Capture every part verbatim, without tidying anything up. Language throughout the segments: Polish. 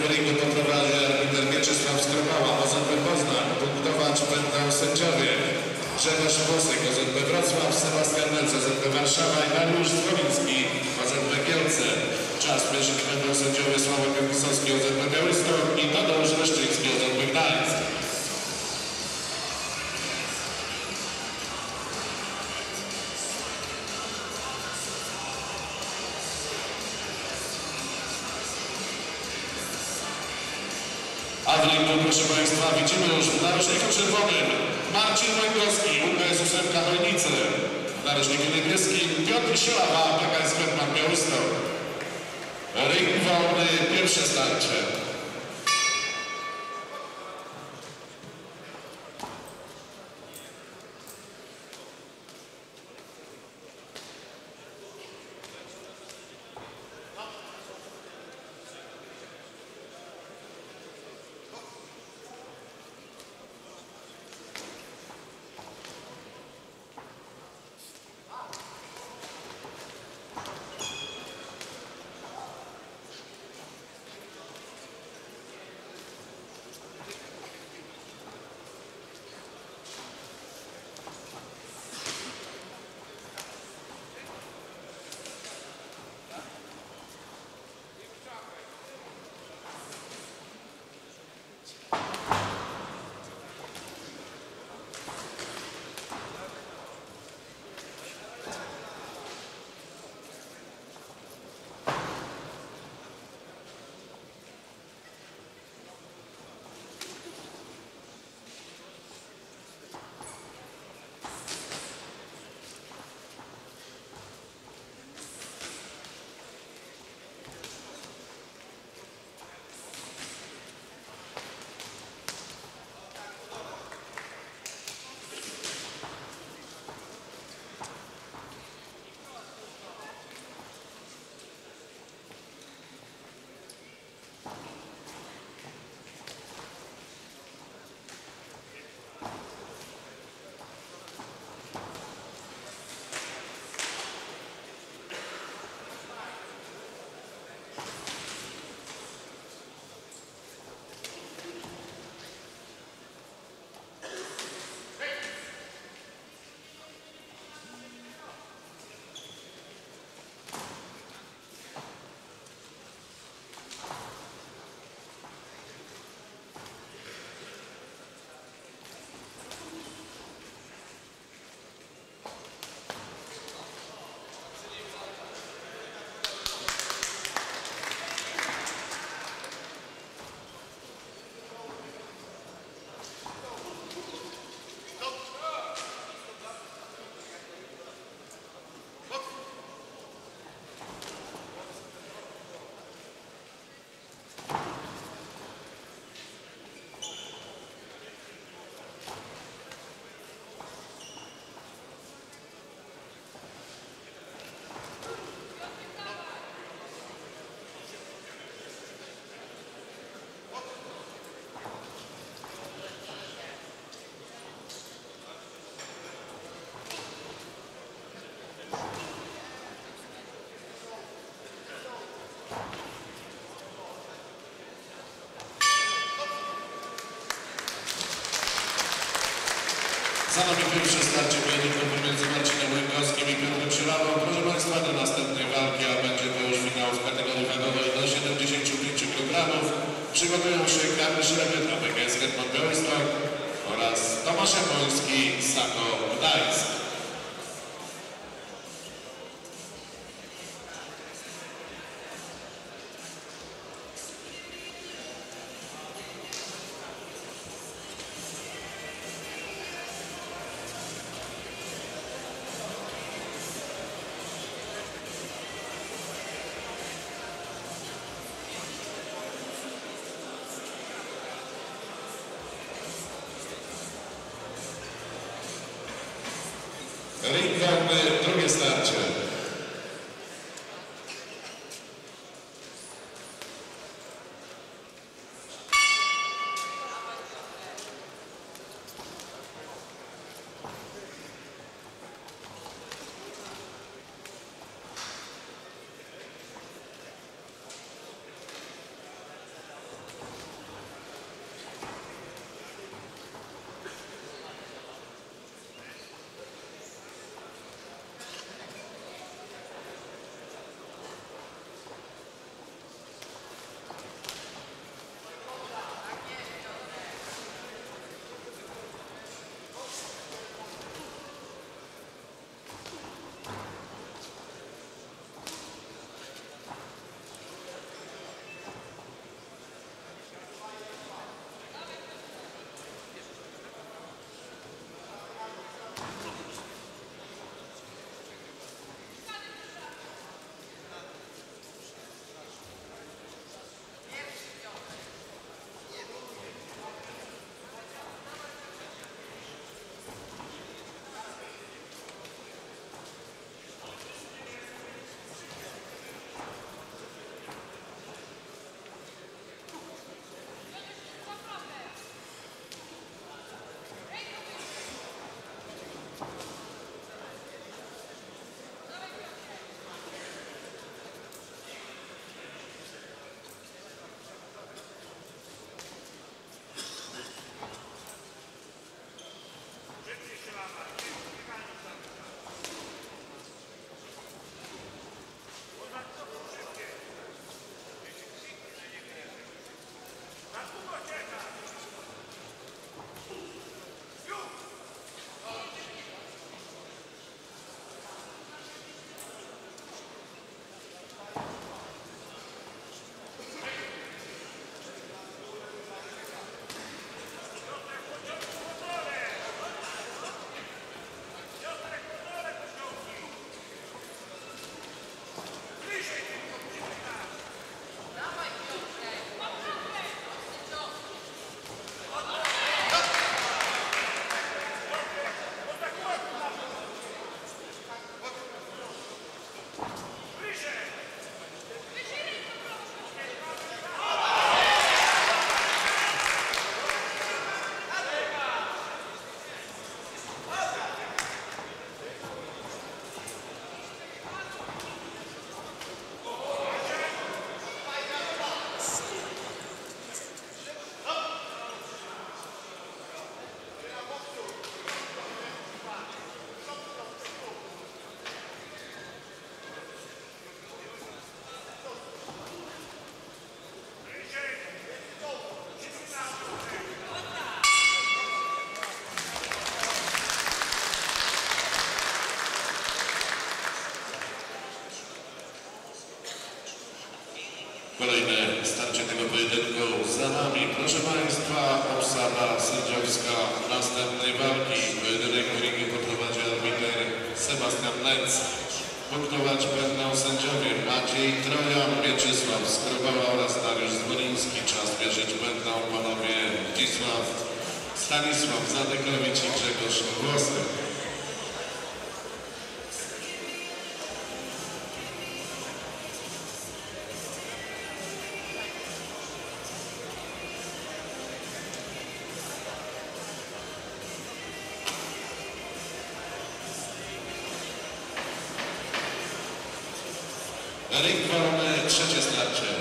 ringu poprowadzi arbiter Mieczysław Skropała, O Z P Poznań. Punktować będą sędziowie Grzegorz Włosek, O Z P Wrocław, Sebastian Melc, O Z P Warszawa i Dariusz Dwowiński, O Z P Kielce. Czas mierzyć będą sędziowie Sławek Wisowski, O Z P Białystok i Tadeusz Leszczyński, O Z P Gdańsk. A w ringu, proszę Państwa, widzimy już w narożniku czerwonym Marcin Łęgowski, U K S ósemka Chojnice. W narożniku niebieskim Piotr Sielawa, P K S Hetman Białystok. Ring wolny, pierwsze starcie. Za nami pierwsze starcie pojedynku pomiędzy Marcinem Łęgowskim i Piotrem Sielawą. Proszę Państwa, do następnej walki, a będzie to już finał w kategorii wagowej do siedemdziesięciu pięciu kilogramów. Przygotują się Kamil Szrebet, A P K S Hetman Białystok oraz Tomasz Japoński, Sako Gdańsk. Ring wolny, drugie starcie. Punktować będą sędziowie Maciej Trojan, Mieczysław Skrobała oraz Dariusz Zwoliński. Czas mierzyć będą panowie Zdzisław Stanisław Zadykowicz i Grzegorz Włosy. Ring wolny, trzecie starcie.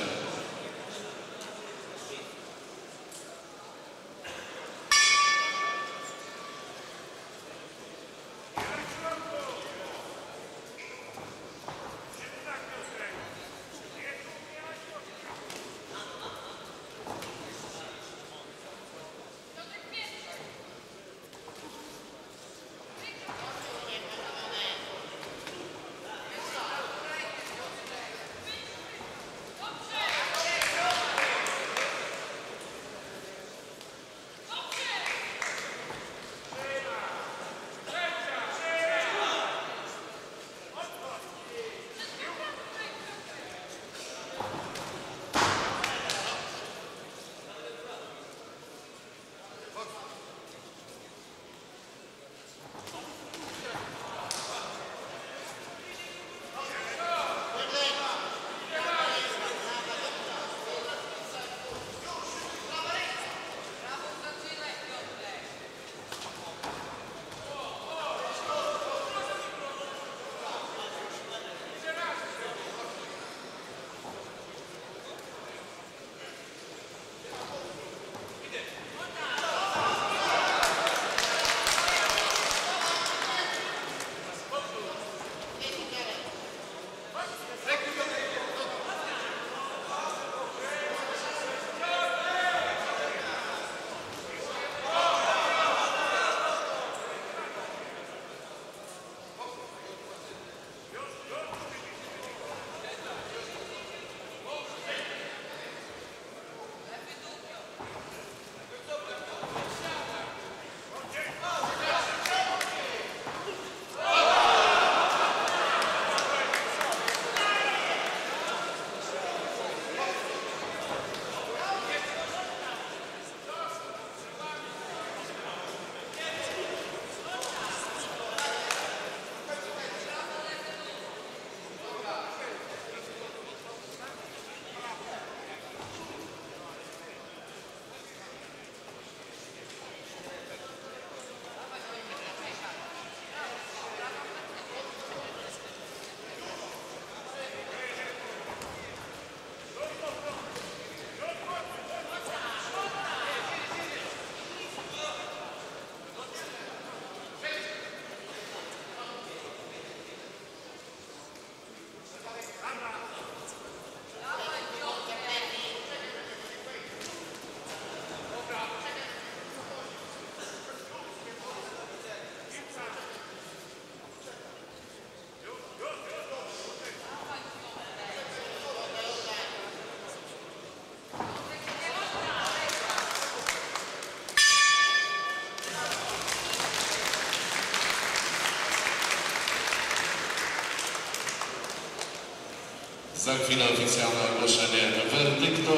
Za chwilę oficjalne ogłoszenie werdyktu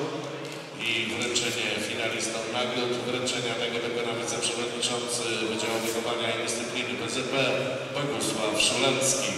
i wręczenie finalistom nagród. Wręczenia tego dokona wiceprzewodniczący Wydziału Wychowania i Dyscypliny P Z P Bogusław Szulecki.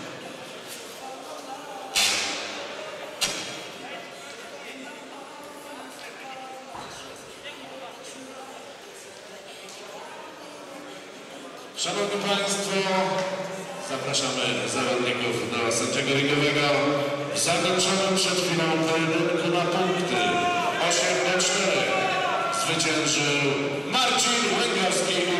Szanowni Państwo, zapraszamy zawodników do sędziego ringowego w zakończonym przed chwilą pojedynku na punkty osiem do czterech. Zwyciężył Marcin Łęgowski.